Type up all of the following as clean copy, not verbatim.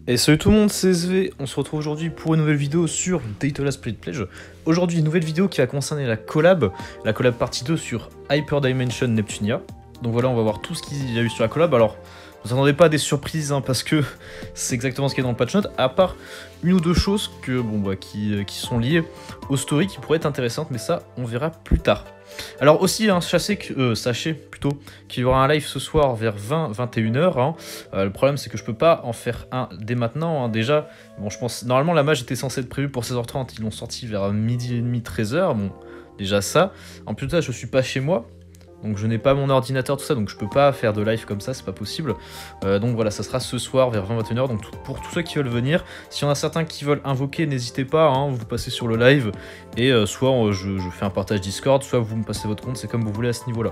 Et salut tout le monde, c'est SV, on se retrouve aujourd'hui pour une nouvelle vidéo sur Daytona Split Pledge. Aujourd'hui, une nouvelle vidéo qui va concerner la collab partie 2 sur Hyper Dimension Neptunia. Donc voilà, on va voir tout ce qu'il y a eu sur la collab. Alors, ne vous attendez pas à des surprises, hein, parce que c'est exactement ce qui est dans le patch note, à part une ou deux choses que, qui sont liées aux stories qui pourraient être intéressantes, mais ça, on verra plus tard. Alors aussi, hein, sachez qu'il y aura un live ce soir vers 20-21h. Hein. Le problème, c'est que je peux pas en faire un dès maintenant. Hein. Déjà, bon, je pense normalement la match était censée être prévue pour 16h30. Ils l'ont sorti vers midi et demi, 13h. Bon, déjà ça. En plus de ça, je suis pas chez moi. Donc je n'ai pas mon ordinateur, tout ça, donc je peux pas faire de live comme ça, c'est pas possible. Donc voilà, ça sera ce soir vers 20-21h. Donc pour tous ceux qui veulent venir, s'il y en a certains qui veulent invoquer, n'hésitez pas, hein, vous passez sur le live. Et soit je fais un partage Discord, soit vous me passez votre compte, c'est comme vous voulez à ce niveau-là.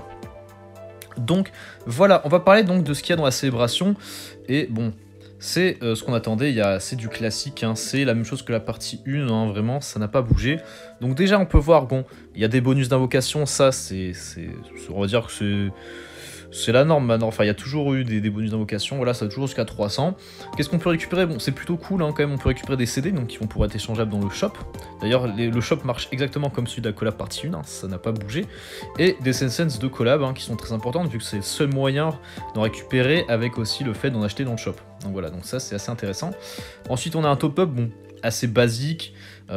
Donc voilà, on va parler donc de ce qu'il y a dans la célébration. Et bon, c'est ce qu'on attendait, c'est du classique, hein, c'est la même chose que la partie 1, hein, vraiment, ça n'a pas bougé. Donc déjà, on peut voir, bon, il y a des bonus d'invocation, ça, on va dire que c'est la norme maintenant. Enfin, il y a toujours eu des bonus d'invocation, voilà, ça va toujours jusqu'à 300. Qu'est-ce qu'on peut récupérer? Bon, c'est plutôt cool, hein, quand même, on peut récupérer des CD, donc qui vont pouvoir être échangeables dans le shop. D'ailleurs, le shop marche exactement comme celui de la collab partie 1, hein, ça n'a pas bougé. Et des sense de collab, hein, qui sont très importantes, vu que c'est le seul moyen d'en récupérer, avec aussi le fait d'en acheter dans le shop. Donc voilà, donc ça, c'est assez intéressant. Ensuite, on a un top-up, bon, assez basique.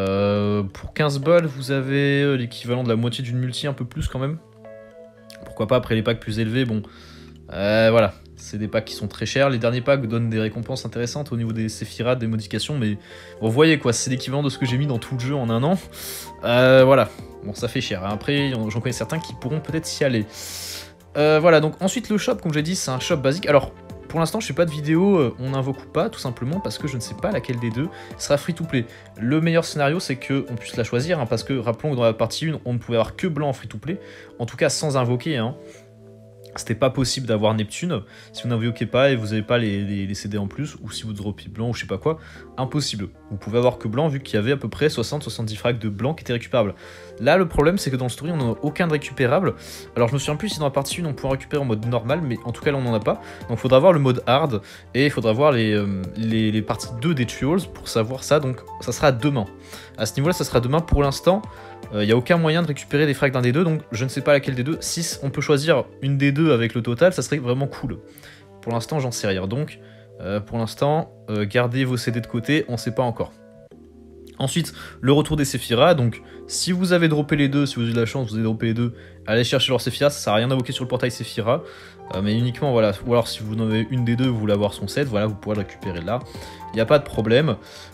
Pour 15 balles, vous avez l'équivalent de la moitié d'une multi, un peu plus quand même. Pourquoi pas après les packs plus élevés, bon, voilà, c'est des packs qui sont très chers. Les derniers packs donnent des récompenses intéressantes au niveau des Sephiroth, des modifications, mais bon, vous voyez quoi, c'est l'équivalent de ce que j'ai mis dans tout le jeu en un an. Voilà, bon, ça fait cher. Après, j'en connais certains qui pourront peut-être s'y aller. Voilà, donc ensuite le shop, comme j'ai dit, c'est un shop basique. Alors, pour l'instant, je fais pas de vidéo, on invoque ou pas, tout simplement parce que je ne sais pas laquelle des deux sera free to play. Le meilleur scénario, c'est qu'on puisse la choisir, hein, parce que rappelons que dans la partie 1, on ne pouvait avoir que blanc en free to play, en tout cas sans invoquer. Hein. C'était pas possible d'avoir Neptune si vous n'invoquez pas et vous n'avez pas les CD en plus, ou si vous droppez blanc ou je sais pas quoi, impossible. Vous pouvez avoir que blanc vu qu'il y avait à peu près 60-70 frags de blanc qui étaient récupérables. Là, le problème, c'est que dans le story, on n'en a aucun de récupérable. Alors, je me souviens plus si dans la partie 1, on pouvait récupérer en mode normal, mais en tout cas, là, on n'en a pas. Donc, il faudra voir le mode hard et il faudra voir les parties 2 des Trials pour savoir ça. Donc, ça sera demain. À ce niveau-là, ça sera demain. Pour l'instant, il n'y a aucun moyen de récupérer des frags d'un des deux, donc je ne sais pas laquelle des deux. Si on peut choisir une des deux avec le total, ça serait vraiment cool. Pour l'instant, j'en sais rien. Donc, pour l'instant, gardez vos CD de côté, on ne sait pas encore. Ensuite, le retour des Sephiroth. Donc, si vous avez droppé les deux, si vous avez de la chance, vous avez droppé les deux, allez chercher leur Sephiroth. Ça sert à rien d'invoquer sur le portail Sephiroth. Mais uniquement, voilà. Ou alors, si vous en avez une des deux, vous voulez avoir son set, voilà, vous pourrez le récupérer là. Il n'y a pas de problème.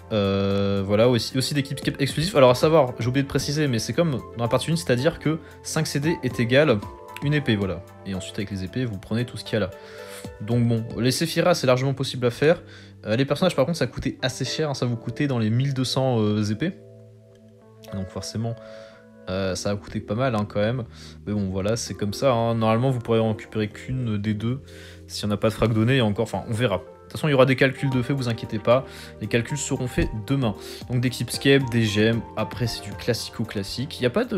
Voilà, aussi d'équipes exclusives. Alors, à savoir, j'ai oublié de préciser, mais c'est comme dans la partie 1, c'est-à-dire que 5 CD est égal une épée, voilà. Et ensuite, avec les épées, vous prenez tout ce qu'il y a là. Donc bon, les Sephiroth, c'est largement possible à faire. Les personnages, par contre, ça coûtait assez cher, hein, ça vous coûtait dans les 1200 épées. Donc forcément, ça va coûter pas mal, hein, quand même. Mais bon, voilà, c'est comme ça. Hein. Normalement, vous pourrez en récupérer qu'une des deux. S'il n'y en a pas de frag donné, et encore, enfin, on verra. De toute façon, il y aura des calculs de fait, vous inquiétez pas. Les calculs seront faits demain. Donc des Keepscape, des gemmes. Après, c'est du classico-classique. Il n'y a pas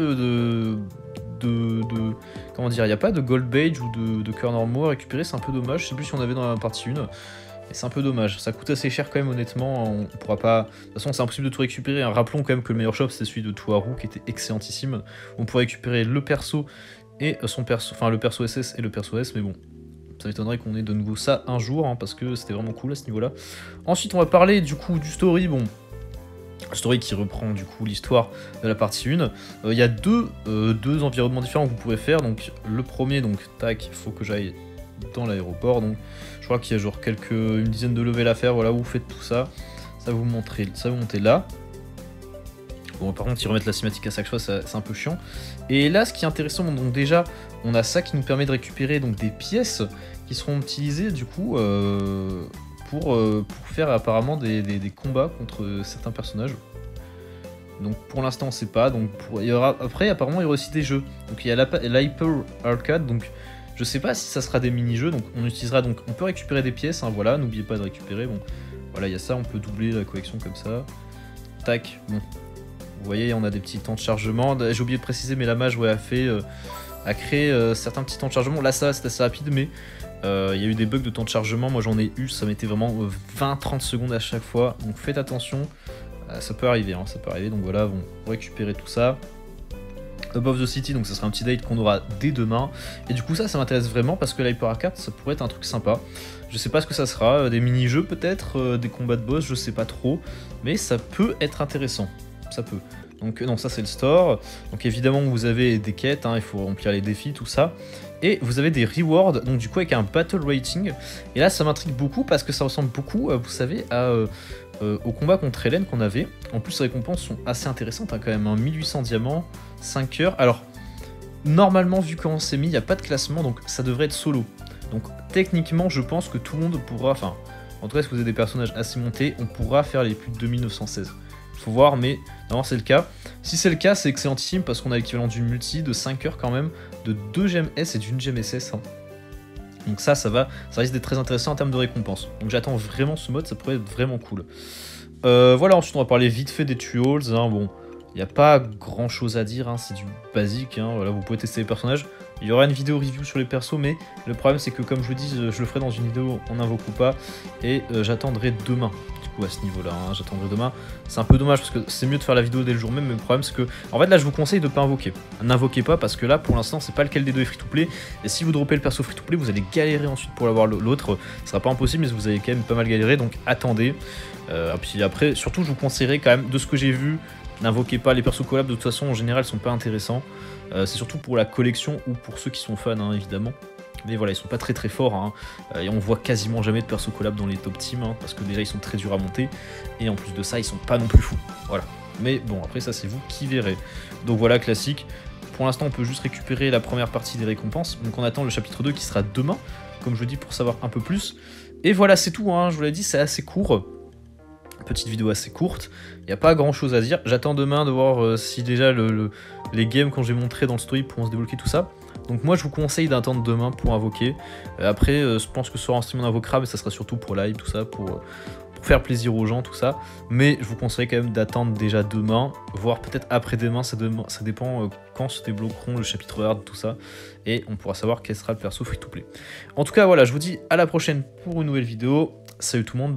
comment dire, il n'y a pas de Gold Badge ou de Cœur Normaux à récupérer, c'est un peu dommage. Je sais plus si on avait dans la partie 1. Et c'est un peu dommage, ça coûte assez cher quand même, honnêtement, on pourra pas... De toute façon, c'est impossible de tout récupérer, hein. Rappelons quand même que le meilleur shop, c'est celui de Touarou, qui était excellentissime. On pourrait récupérer le perso et son perso... Enfin, le perso SS et le perso S, mais bon, ça m'étonnerait qu'on ait de nouveau ça un jour, hein, parce que c'était vraiment cool à ce niveau-là. Ensuite, on va parler, du coup, du story, bon... Story qui reprend du coup l'histoire de la partie 1. Il y a deux environnements différents que vous pouvez faire. Donc le premier, donc tac, il faut que j'aille dans l'aéroport. Donc je crois qu'il y a genre une dizaine de levels à faire. Voilà, où vous faites tout ça. Ça va vous montez là. Bon, par contre, ils remettent la cinématique à chaque fois, c'est un peu chiant. Et là, ce qui est intéressant, donc déjà, on a ça qui nous permet de récupérer donc des pièces qui seront utilisées du coup pour faire apparemment des combats contre certains personnages. Donc pour l'instant on sait pas, donc après apparemment il y aura aussi des jeux. Donc il y a l'Hyper Arcade, donc je sais pas si ça sera des mini-jeux, donc on peut récupérer des pièces, hein, voilà, n'oubliez pas de récupérer, bon, voilà il y a ça, on peut doubler la collection comme ça, tac, bon, vous voyez on a des petits temps de chargement, j'ai oublié de préciser mais la mage a créé certains petits temps de chargement, là ça c'est assez rapide mais Il y a eu des bugs de temps de chargement, moi j'en ai eu, ça mettait vraiment 20-30 secondes à chaque fois, donc faites attention, ça peut arriver, hein, ça peut arriver, donc voilà, bon, récupérer tout ça. Above the City, donc ça sera un petit date qu'on aura dès demain, et du coup ça m'intéresse vraiment parce que l'Hyper Arcade ça pourrait être un truc sympa. Je sais pas ce que ça sera, des mini-jeux peut-être, des combats de boss, je sais pas trop, mais ça peut être intéressant, ça peut. Donc non, ça c'est le store, donc évidemment vous avez des quêtes, hein, il faut remplir les défis, tout ça, et vous avez des rewards, donc du coup avec un battle rating, et là ça m'intrigue beaucoup parce que ça ressemble beaucoup, vous savez, au combat contre Hélène qu'on avait. En plus les récompenses sont assez intéressantes, hein, quand même, hein, 1800 diamants, 5 heures, alors normalement vu comment c'est mis, il n'y a pas de classement, donc ça devrait être solo, donc techniquement je pense que tout le monde pourra, enfin en tout cas si vous avez des personnages assez montés, on pourra faire les plus de 2916. Faut voir, mais normalement c'est le cas. Si c'est le cas, c'est excellentissime parce qu'on a l'équivalent d'une multi de 5 heures quand même, de 2 gemmes S et d'une gemme SS. Hein. Donc ça risque d'être très intéressant en termes de récompense. Donc j'attends vraiment ce mode, ça pourrait être vraiment cool. Voilà, ensuite on va parler vite fait des Tuols. Hein. Bon, il n'y a pas grand chose à dire, hein, c'est du basique. Hein. Voilà, vous pouvez tester les personnages. Il y aura une vidéo review sur les persos, mais le problème c'est que comme je vous dis, je le ferai dans une vidéo en invoque ou pas, et j'attendrai demain. À ce niveau là, hein, j'attendrai demain. C'est un peu dommage parce que c'est mieux de faire la vidéo dès le jour même, mais le problème c'est que en fait là je vous conseille de pas invoquer. N'invoquez pas parce que là pour l'instant c'est pas lequel des deux est free to play, et si vous droppez le perso free to play vous allez galérer ensuite pour l'avoir. L'autre ce sera pas impossible, mais vous allez quand même pas mal galérer, donc attendez. Puis après surtout je vous conseillerais quand même, de ce que j'ai vu, n'invoquez pas les persos collab, de toute façon en général ils sont pas intéressants. C'est surtout pour la collection ou pour ceux qui sont fans, hein, évidemment. Mais voilà, ils sont pas très très forts, hein. Et on voit quasiment jamais de perso collab dans les top teams, hein, parce que déjà ils sont très durs à monter, et en plus de ça ils sont pas non plus fous, voilà. Mais bon, après ça c'est vous qui verrez. Donc voilà, classique. Pour l'instant on peut juste récupérer la première partie des récompenses, donc on attend le chapitre 2 qui sera demain, comme je le dis, pour savoir un peu plus. Et voilà, c'est tout, hein, je vous l'ai dit, c'est assez court. Petite vidéo assez courte, il n'y a pas grand chose à dire. J'attends demain de voir si déjà les games quand j'ai montré dans le story pourront se débloquer, tout ça. Donc moi je vous conseille d'attendre demain pour invoquer. Après je pense que ce sera un stream on invoquera, mais ça sera surtout pour live, tout ça, pour faire plaisir aux gens, tout ça. Mais je vous conseille quand même d'attendre déjà demain, voire peut-être après-demain, ça dépend quand se débloqueront le chapitre hard, tout ça. Et on pourra savoir quel sera le perso free to play. En tout cas voilà, je vous dis à la prochaine pour une nouvelle vidéo. Salut tout le monde.